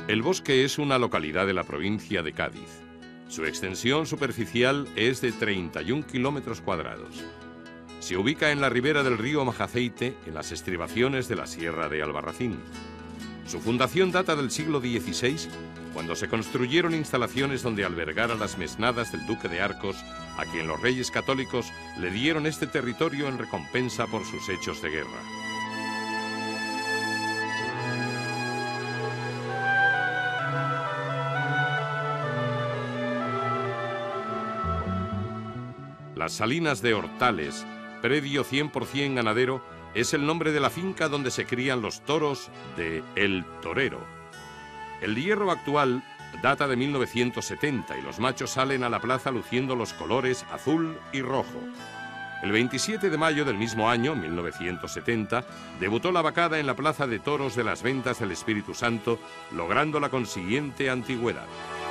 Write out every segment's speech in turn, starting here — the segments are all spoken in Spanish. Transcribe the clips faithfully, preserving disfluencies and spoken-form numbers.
El Bosque es una localidad de la provincia de Cádiz. Su extensión superficial es de treinta y un kilómetros cuadrados. Se ubica en la ribera del río Majaceite, en las estribaciones de la Sierra de Albarracín. Su fundación data del siglo dieciséis, cuando se construyeron instalaciones donde albergar a las mesnadas del duque de Arcos, a quien los reyes católicos le dieron este territorio en recompensa por sus hechos de guerra. Las Salinas de Hortales, predio cien por cien ganadero, es el nombre de la finca donde se crían los toros de El Torero. El hierro actual data de mil novecientos setenta y los machos salen a la plaza luciendo los colores azul y rojo. El veintisiete de mayo del mismo año, mil novecientos setenta, debutó la vacada en la Plaza de Toros de las Ventas del Espíritu Santo, logrando la consiguiente antigüedad.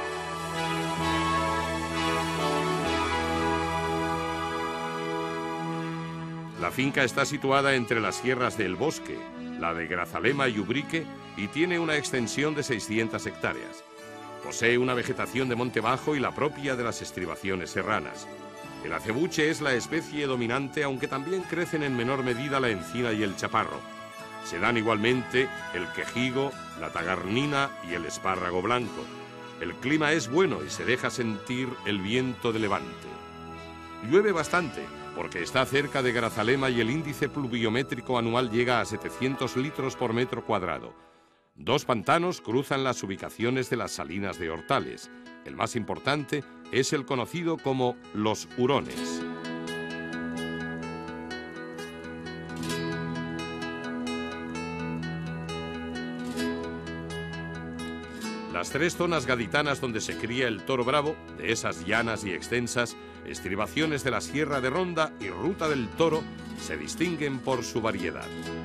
La finca está situada entre las sierras del Bosque, la de Grazalema y Ubrique, y tiene una extensión de seiscientas hectáreas. Posee una vegetación de monte bajo y la propia de las estribaciones serranas. El acebuche es la especie dominante, aunque también crecen en menor medida la encina y el chaparro. Se dan igualmente el quejigo, la tagarnina y el espárrago blanco. El clima es bueno y se deja sentir el viento de levante. Llueve bastante, porque está cerca de Grazalema y el índice pluviométrico anual llega a setecientos litros por metro cuadrado. Dos pantanos cruzan las ubicaciones de las Salinas de Hortales. El más importante es el conocido como Los Hurones. Las tres zonas gaditanas donde se cría el toro bravo, de esas llanas y extensas, estribaciones de la Sierra de Ronda y Ruta del Toro, se distinguen por su variedad.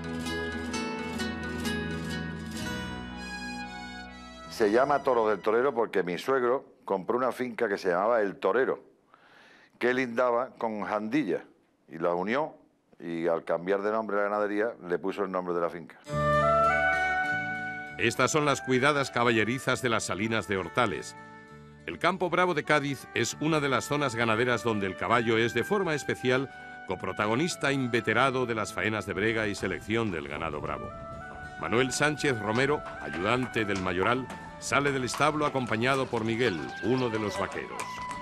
Se llama Toro del Torero porque mi suegro compró una finca que se llamaba El Torero, que lindaba con Jandilla, y la unió, y al cambiar de nombre la ganadería, le puso el nombre de la finca. Estas son las cuidadas caballerizas de las Salinas de Hortales. El Campo Bravo de Cádiz es una de las zonas ganaderas donde el caballo es de forma especial coprotagonista inveterado de las faenas de brega y selección del ganado bravo. Manuel Sánchez Romero, ayudante del mayoral, sale del establo acompañado por Miguel, uno de los vaqueros.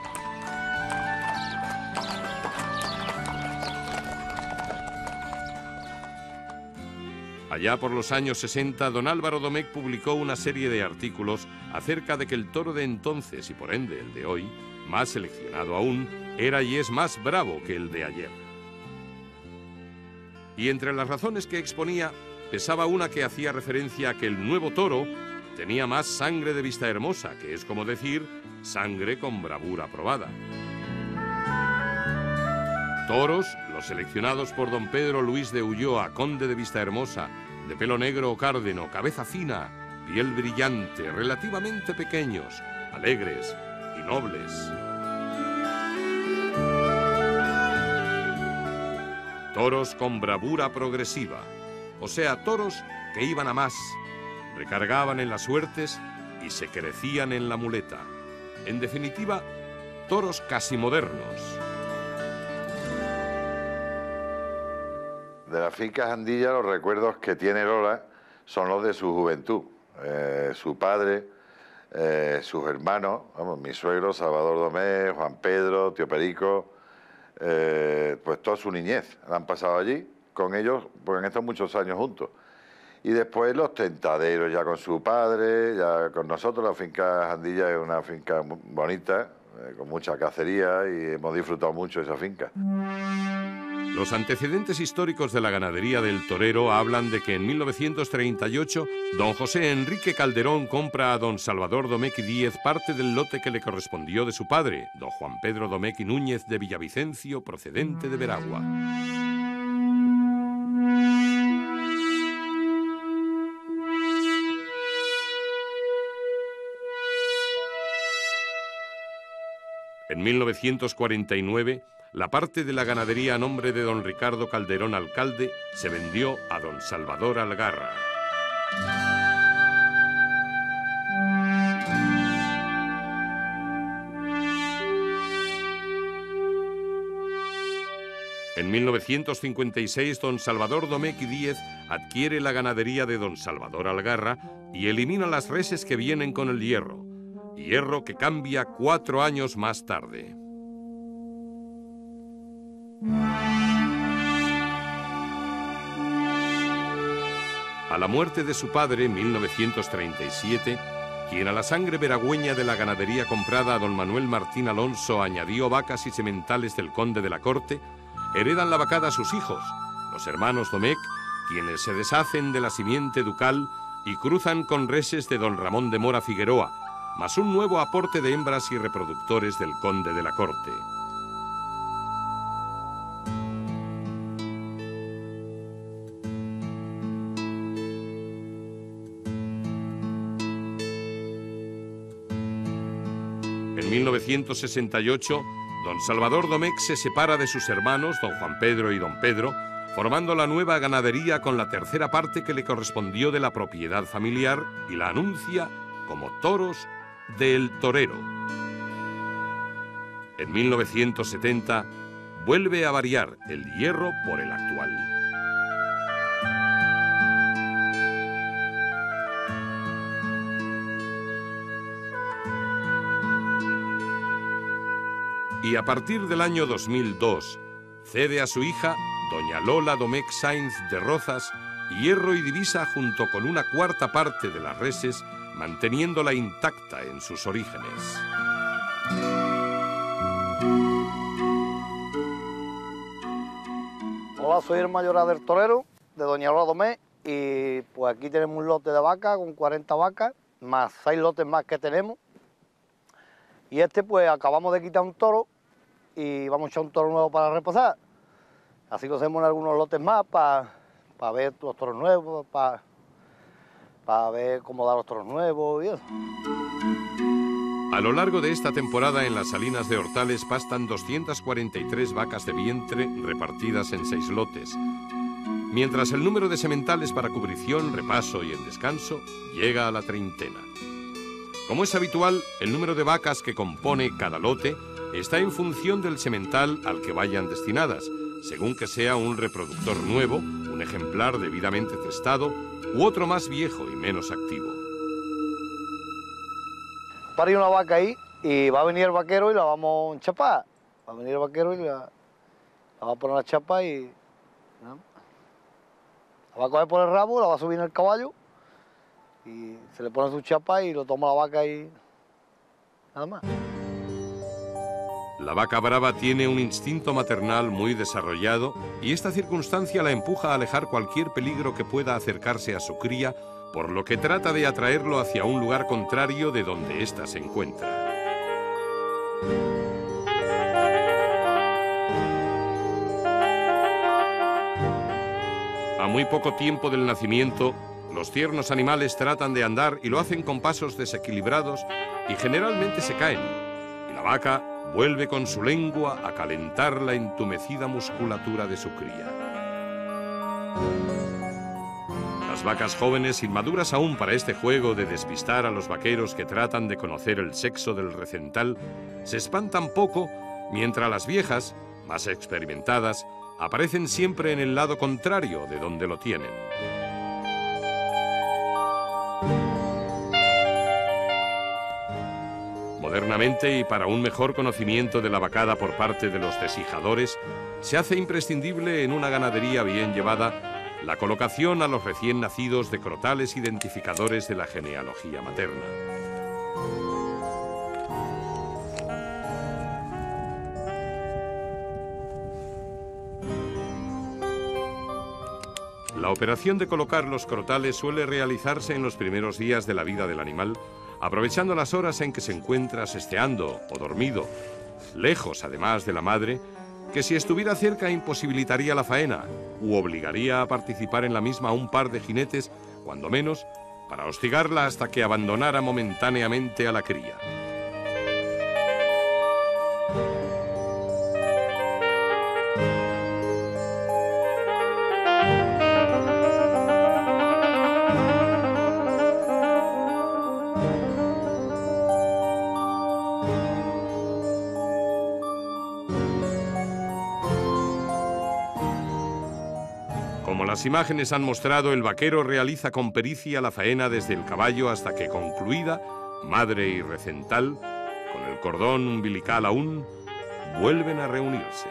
Allá por los años sesenta, don Álvaro Domecq publicó una serie de artículos acerca de que el toro de entonces, y por ende el de hoy, más seleccionado aún, era y es más bravo que el de ayer. Y entre las razones que exponía, pesaba una que hacía referencia a que el nuevo toro tenía más sangre de Vistahermosa, que es como decir, sangre con bravura probada. Toros, los seleccionados por don Pedro Luis de Ulloa, conde de Vistahermosa, de pelo negro o cárdeno, cabeza fina, piel brillante, relativamente pequeños, alegres y nobles. Toros con bravura progresiva, o sea, toros que iban a más, recargaban en las suertes y se crecían en la muleta. En definitiva, toros casi modernos. De la finca Jandilla, los recuerdos que tiene Lola son los de su juventud. Eh, su padre, eh, sus hermanos, vamos, mi suegro, Salvador Domecq, Juan Pedro, Tío Perico, eh, pues toda su niñez la han pasado allí con ellos, pues han estado muchos años juntos. Y después los tentaderos ya con su padre, ya con nosotros. La finca Jandilla es una finca muy bonita, eh, con mucha cacería, y hemos disfrutado mucho de esa finca. Los antecedentes históricos de la ganadería del torero hablan de que en mil novecientos treinta y ocho don José Enrique Calderón compra a don Salvador Domecq y Díez parte del lote que le correspondió de su padre, don Juan Pedro Domecq y Núñez de Villavicencio, procedente de Veragua. En mil novecientos cuarenta y nueve, la parte de la ganadería a nombre de don Ricardo Calderón Alcalde se vendió a don Salvador Algarra. En mil novecientos cincuenta y seis, don Salvador Domecq y Díez adquiere la ganadería de don Salvador Algarra y elimina las reses que vienen con el hierro. Hierro que cambia cuatro años más tarde. A la muerte de su padre en mil novecientos treinta y siete, quien a la sangre veragüeña de la ganadería comprada a don Manuel Martín Alonso añadió vacas y sementales del conde de la Corte, heredan la vacada a sus hijos, los hermanos Domecq, quienes se deshacen de la simiente ducal y cruzan con reses de don Ramón de Mora Figueroa, más un nuevo aporte de hembras y reproductores del conde de la Corte. En mil novecientos sesenta y ocho, don Salvador Domecq se separa de sus hermanos, don Juan Pedro y don Pedro, formando la nueva ganadería con la tercera parte que le correspondió de la propiedad familiar y la anuncia como Toros del Torero. En mil novecientos setenta vuelve a variar el hierro por el actual. Y a partir del año dos mil dos, cede a su hija, doña Lola Domecq Sainz de Rozas, hierro y divisa junto con una cuarta parte de las reses, manteniéndola intacta en sus orígenes. Hola, soy el mayoral del torero, de doña Lola Domecq, y pues aquí tenemos un lote de vacas con cuarenta vacas, más seis lotes más que tenemos. Y este pues acabamos de quitar un toro y vamos a echar un toro nuevo para reposar. Así que hacemos algunos lotes más para pa ver los toros nuevos, para pa ver cómo dan los toros nuevos y eso. A lo largo de esta temporada en las Salinas de Hortales pastan doscientas cuarenta y tres vacas de vientre repartidas en seis lotes, mientras el número de sementales para cubrición, repaso y en descanso llega a la treintena. Como es habitual, el número de vacas que compone cada lote está en función del semental al que vayan destinadas, según que sea un reproductor nuevo, un ejemplar debidamente testado u otro más viejo y menos activo. Parí una vaca ahí y va a venir el vaquero y la vamos a enchapar. Va a venir el vaquero y la, la va a poner la chapa y... ¿no? La va a coger por el rabo, la va a subir en el caballo y se le pone su chapa y lo toma la vaca y nada más. La vaca brava tiene un instinto maternal muy desarrollado y esta circunstancia la empuja a alejar cualquier peligro que pueda acercarse a su cría, por lo que trata de atraerlo hacia un lugar contrario de donde ésta se encuentra. A muy poco tiempo del nacimiento, los tiernos animales tratan de andar y lo hacen con pasos desequilibrados y generalmente se caen. Y la vaca vuelve con su lengua a calentar la entumecida musculatura de su cría. Las vacas jóvenes, inmaduras aún para este juego de despistar a los vaqueros que tratan de conocer el sexo del recental, se espantan poco, mientras las viejas, más experimentadas, aparecen siempre en el lado contrario de donde lo tienen. Modernamente, y para un mejor conocimiento de la vacada por parte de los deshijadores, se hace imprescindible en una ganadería bien llevada la colocación a los recién nacidos de crotales identificadores de la genealogía materna. La operación de colocar los crotales suele realizarse en los primeros días de la vida del animal, aprovechando las horas en que se encuentra sesteando o dormido, lejos además de la madre, que si estuviera cerca imposibilitaría la faena u obligaría a participar en la misma a un par de jinetes, cuando menos, para hostigarla hasta que abandonara momentáneamente a la cría. las imágenes han mostrado, el vaquero realiza con pericia la faena desde el caballo hasta que, concluida, madre y recental, con el cordón umbilical aún, vuelven a reunirse.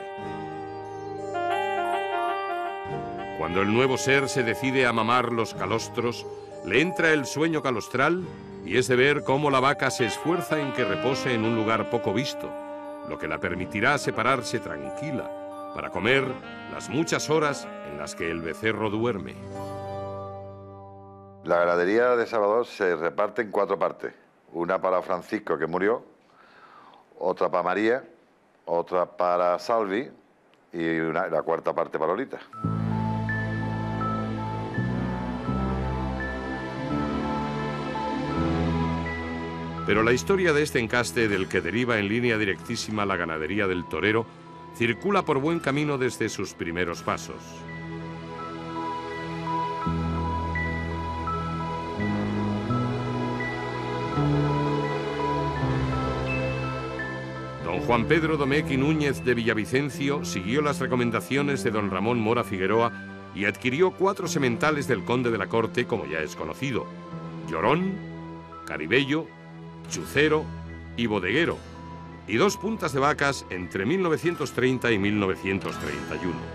Cuando el nuevo ser se decide a mamar los calostros, le entra el sueño calostral y es de ver cómo la vaca se esfuerza en que repose en un lugar poco visto, lo que la permitirá separarse tranquila para comer las muchas horas en las que el becerro duerme. La ganadería de Salvador se reparte en cuatro partes. Una para Francisco, que murió, otra para María, otra para Salvi y una, la cuarta parte para Lolita. Pero la historia de este encaste, del que deriva en línea directísima la ganadería del torero, circula por buen camino desde sus primeros pasos. Don Juan Pedro Domecq y Núñez de Villavicencio siguió las recomendaciones de don Ramón Mora Figueroa y adquirió cuatro sementales del conde de la Corte, como ya es conocido: Llorón, Caribello, Chucero y Bodeguero, y dos puntas de vacas entre mil novecientos treinta y mil novecientos treinta y uno.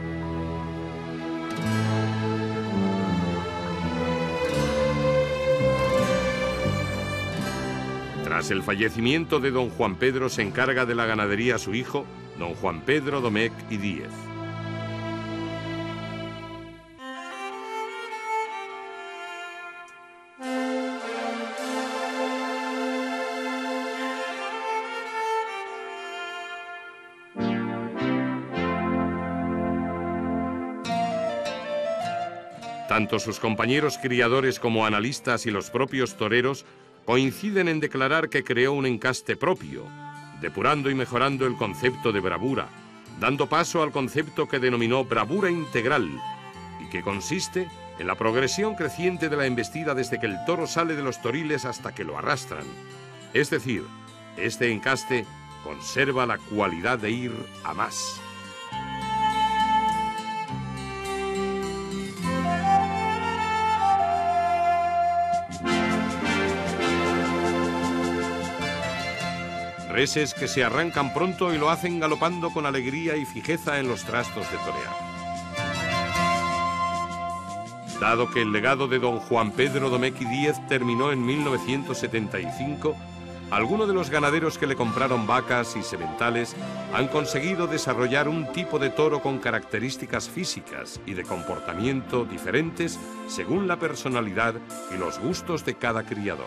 Tras el fallecimiento de don Juan Pedro, se encarga de la ganadería su hijo, don Juan Pedro Domecq y Díez. Tanto sus compañeros criadores como analistas y los propios toreros coinciden en declarar que creó un encaste propio, depurando y mejorando el concepto de bravura, dando paso al concepto que denominó bravura integral, y que consiste en la progresión creciente de la embestida desde que el toro sale de los toriles hasta que lo arrastran. Es decir, este encaste conserva la cualidad de ir a más. Reses que se arrancan pronto y lo hacen galopando con alegría y fijeza en los trastos de torear. Dado que el legado de don Juan Pedro Domecq y Díez terminó en mil novecientos setenta y cinco, algunos de los ganaderos que le compraron vacas y sementales han conseguido desarrollar un tipo de toro con características físicas y de comportamiento diferentes según la personalidad y los gustos de cada criador.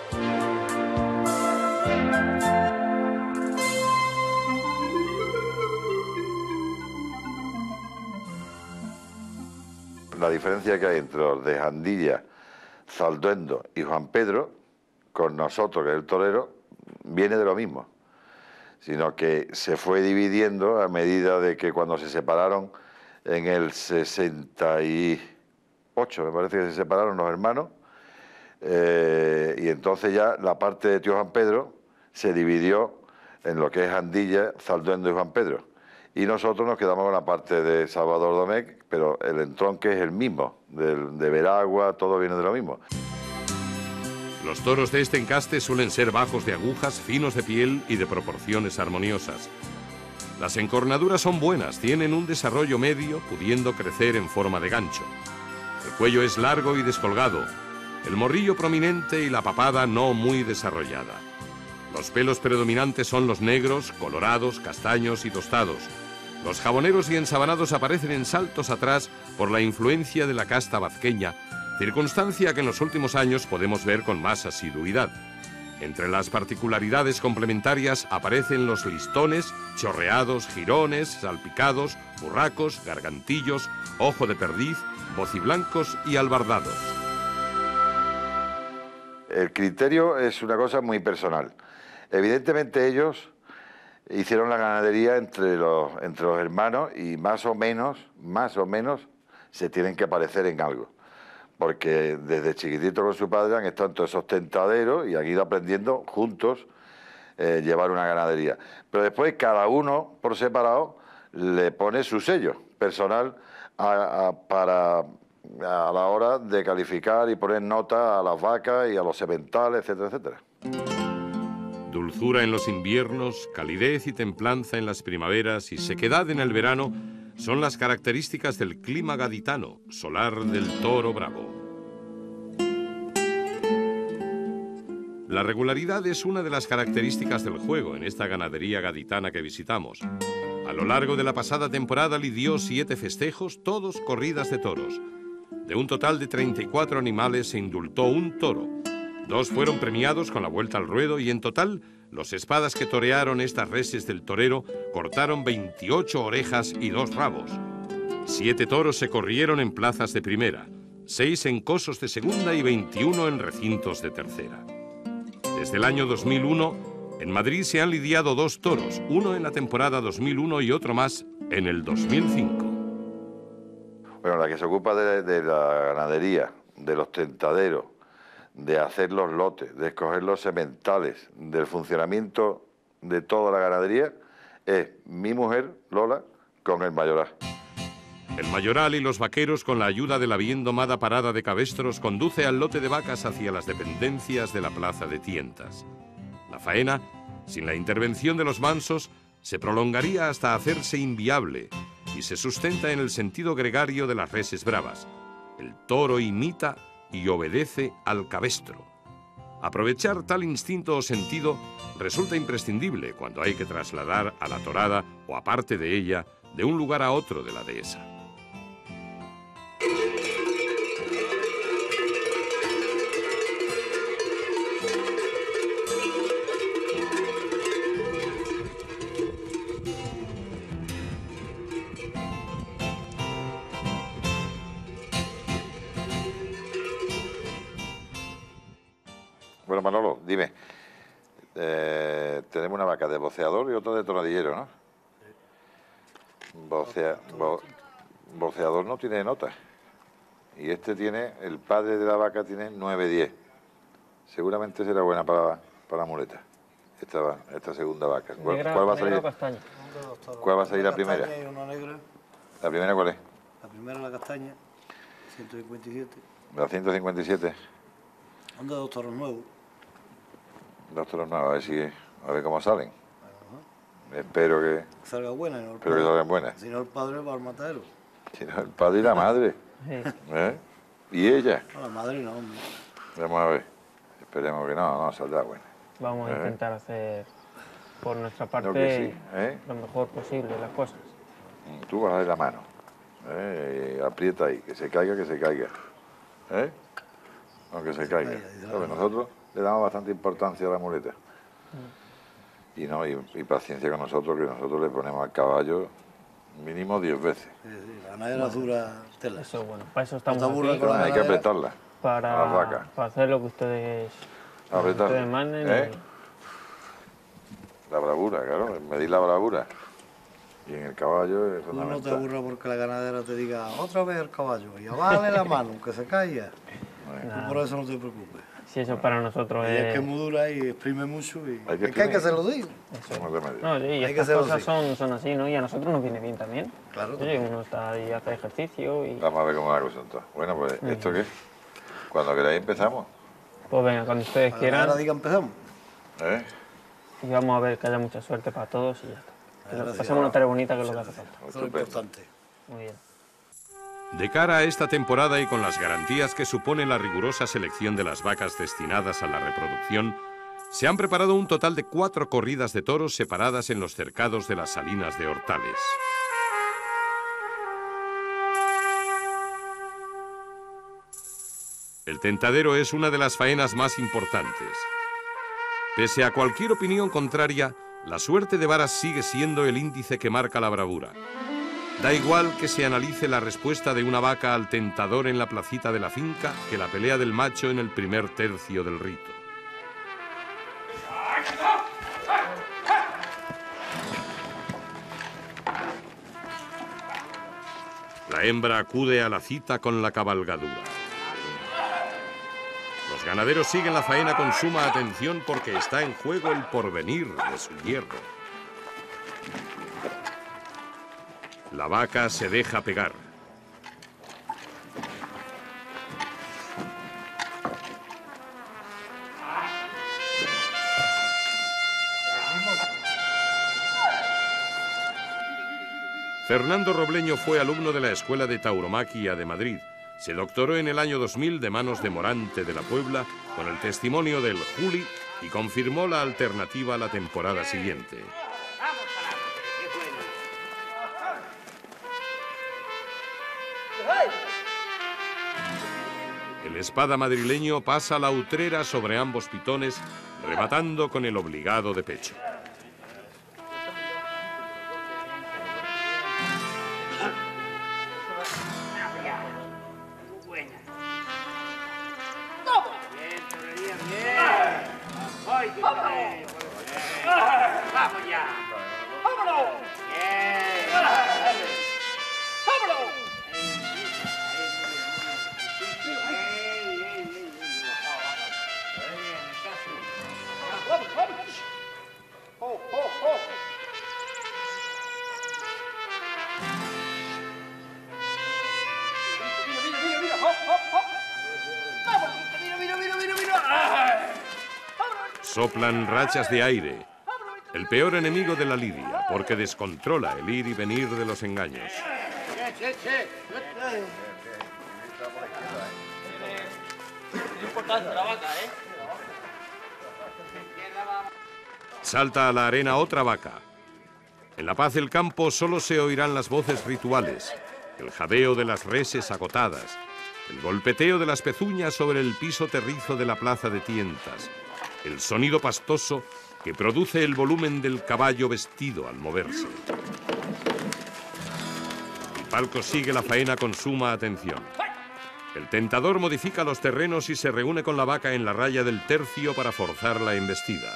La diferencia que hay entre los de Jandilla, Zalduendo y Juan Pedro, con nosotros, que es el torero, viene de lo mismo, sino que se fue dividiendo a medida de que cuando se separaron en el sesenta y ocho, me parece que se separaron los hermanos, eh, y entonces ya la parte de tío Juan Pedro se dividió en lo que es Jandilla, Zalduendo y Juan Pedro. Y nosotros nos quedamos con la parte de Salvador Domecq, pero el entronque es el mismo, de, de Veragua, todo viene de lo mismo. Los toros de este encaste suelen ser bajos de agujas, finos de piel y de proporciones armoniosas. Las encornaduras son buenas, tienen un desarrollo medio, pudiendo crecer en forma de gancho. El cuello es largo y descolgado, el morrillo prominente y la papada no muy desarrollada. Los pelos predominantes son los negros, colorados, castaños y tostados. Los jaboneros y ensabanados aparecen en saltos atrás por la influencia de la casta vazqueña, circunstancia que en los últimos años podemos ver con más asiduidad. Entre las particularidades complementarias aparecen los listones, chorreados, jirones, salpicados, burracos, gargantillos, ojo de perdiz, bociblancos y albardados. El criterio es una cosa muy personal. Evidentemente ellos hicieron la ganadería entre los, entre los hermanos y más o menos, más o menos, se tienen que parecer en algo. Porque desde chiquitito con su padre han estado en todos esos tentaderos y han ido aprendiendo juntos eh, llevar una ganadería. Pero después cada uno, por separado, le pone su sello personal a, a, para, a la hora de calificar y poner nota a las vacas y a los sementales, etcétera, etcétera. Dulzura en los inviernos, calidez y templanza en las primaveras y sequedad en el verano son las características del clima gaditano, solar del toro bravo. La regularidad es una de las características del juego en esta ganadería gaditana que visitamos. A lo largo de la pasada temporada lidió siete festejos, todos corridas de toros. De un total de treinta y cuatro animales se indultó un toro. Dos fueron premiados con la vuelta al ruedo y en total los espadas que torearon estas reses del torero cortaron veintiocho orejas y dos rabos. Siete toros se corrieron en plazas de primera, seis en cosos de segunda y veintiuno en recintos de tercera. Desde el año dos mil uno, en Madrid se han lidiado dos toros, uno en la temporada dos mil uno y otro más en el dos mil cinco. Bueno, la que se ocupa de, de la ganadería, de los tentaderos, de hacer los lotes, de escoger los sementales, del funcionamiento de toda la ganadería, es mi mujer, Lola, con el mayoral. El mayoral y los vaqueros, con la ayuda de la bien domada parada de cabestros, conduce al lote de vacas hacia las dependencias de la plaza de tientas. La faena, sin la intervención de los mansos, se prolongaría hasta hacerse inviable y se sustenta en el sentido gregario de las reses bravas. El toro imita y obedece al cabestro. Aprovechar tal instinto o sentido resulta imprescindible cuando hay que trasladar a la torada o a parte de ella de un lugar a otro de la dehesa. Bueno, Manolo, dime, eh, tenemos una vaca de boceador y otra de tonadillero, ¿no? Vocea, bo, boceador no tiene nota. Y este tiene, el padre de la vaca tiene nueve diez. Seguramente será buena para, para la muleta, esta, esta segunda vaca. ¿Cuál, Negra, cuál va a salir? ¿Cuál va a salir la primera? Castaña y una negra. ¿La primera cuál es? La primera la castaña, ciento cincuenta y siete. La ciento cincuenta y siete. Anda dos toros nuevos. Dos toros nuevos, a ver si, a ver cómo salen. Ajá. Espero que, Salga buena. Y no el espero que salgan buenas. Si no el padre va al matadero. Si no, el padre y la madre. ¿Eh? ¿Y ella? No, la madre no, hombre. Vamos a ver. Esperemos que no, no, saldrá buena. Vamos a ¿Eh? intentar hacer por nuestra Creo parte que sí, ¿eh? lo mejor posible las cosas. Tú vas a dar la mano. ¿Eh? Y aprieta ahí, que se caiga, que se caiga. ¿Eh? Aunque se caiga. ¿Sabes? Nosotros le damos bastante importancia a la muleta. Y no, y, y paciencia con nosotros, que nosotros le ponemos al caballo mínimo diez veces. Sí, sí, la ganadera dura tela. Eso, bueno, para eso estamos No te aburras aquí, con la Hay que apretarla. a las para, vacas. para hacer lo que ustedes, lo que Apretarla. ustedes manden. ¿Eh? y- La bravura, claro, medir la bravura. Y en el caballo es Tú no te fundamental. aburras porque la ganadera te diga otra vez el caballo y vale la mano, aunque se caiga. Nada. Tú por eso no te preocupes. Si eso para nosotros Y es... es que es muy dura y exprime mucho y Hay que es que hay que exprimir. se lo digo. eso. No te medio. No, sí, y Hay que estas hacerlo cosas así. son, son así, ¿no? Y a nosotros nos viene bien también. Claro. Oye, uno está ahí, hace ejercicio y... Vamos a ver cómo va la cosa entonces. Bueno, pues, ¿esto qué? Cuando queráis empezamos. Pues venga, cuando ustedes quieran, Ahora diga empezamos. ¿Eh? y vamos a ver que haya mucha suerte para todos y ya está. Que nos Gracias. pasemos una tarea bonita, que es lo que hace falta. Eso es lo Estupendo. importante. Muy bien. De cara a esta temporada y con las garantías que supone la rigurosa selección de las vacas destinadas a la reproducción, se han preparado un total de cuatro corridas de toros separadas en los cercados de las Salinas de Hortales. El tentadero es una de las faenas más importantes. Pese a cualquier opinión contraria, la suerte de varas sigue siendo el índice que marca la bravura. Da igual que se analice la respuesta de una vaca al tentador en la placita de la finca que la pelea del macho en el primer tercio del rito. La hembra acude a la cita con la cabalgadura. Los ganaderos siguen la faena con suma atención porque está en juego el porvenir de su hierro. La vaca se deja pegar. Fernando Robleño fue alumno de la Escuela de Tauromaquia de Madrid. Se doctoró en el año dos mil de manos de Morante de la Puebla con el testimonio del Juli y confirmó la alternativa a la temporada siguiente. El espada madrileño pasa la utrera sobre ambos pitones, rematando con el obligado de pecho. Soplan rachas de aire, el peor enemigo de la lidia, porque descontrola el ir y venir de los engaños. Salta a la arena otra vaca. En la paz del campo solo se oirán las voces rituales, el jadeo de las reses agotadas, el golpeteo de las pezuñas sobre el piso terrizo de la plaza de tientas, el sonido pastoso que produce el volumen del caballo vestido al moverse. El palco sigue la faena con suma atención. El tentador modifica los terrenos y se reúne con la vaca en la raya del tercio para forzar la embestida.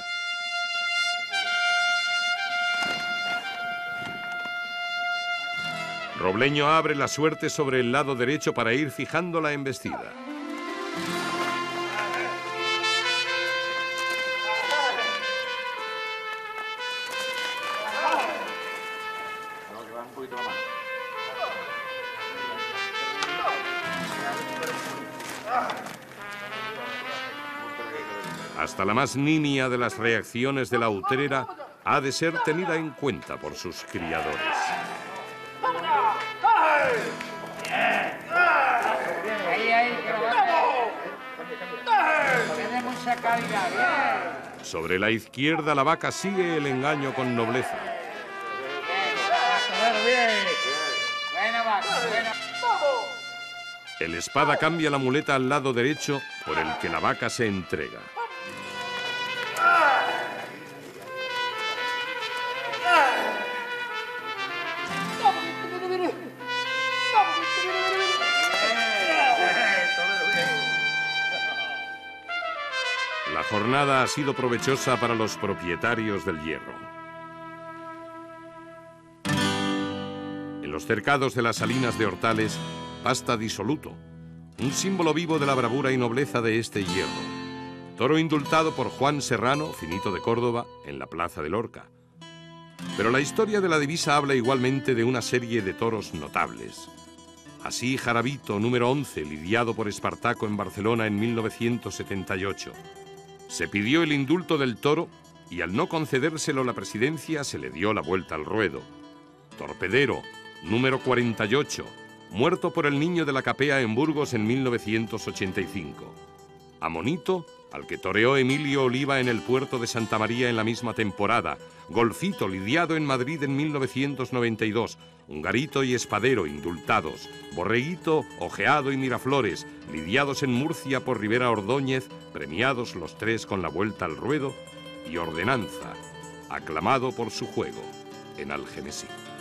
Robleño abre la suerte sobre el lado derecho para ir fijando la embestida. Hasta la más nimia de las reacciones de la utrera ha de ser tenida en cuenta por sus criadores. Sobre la izquierda la vaca sigue el engaño con nobleza. El espada cambia la muleta al lado derecho por el que la vaca se entrega. La jornada ha sido provechosa para los propietarios del hierro. En los cercados de las salinas de Hortales pasta disoluto, un símbolo vivo de la bravura y nobleza de este hierro. Toro indultado por Juan Serrano, finito de Córdoba, en la plaza de Lorca. Pero la historia de la divisa habla igualmente de una serie de toros notables. Así Jarabito, número once, lidiado por Espartaco en Barcelona en mil novecientos setenta y ocho. Se pidió el indulto del toro y al no concedérselo la presidencia se le dio la vuelta al ruedo. Torpedero, número cuarenta y ocho, muerto por el niño de la Capea en Burgos en mil novecientos ochenta y cinco. Amonito, al que toreó Emilio Oliva en el puerto de Santa María en la misma temporada. Golfito, lidiado en Madrid en mil novecientos noventa y dos. Hungarito y Espadero, indultados. Borreguito, Ojeado y Miraflores, lidiados en Murcia por Rivera Ordóñez, premiados los tres con la vuelta al ruedo. Y Ordenanza, aclamado por su juego en Algemesí.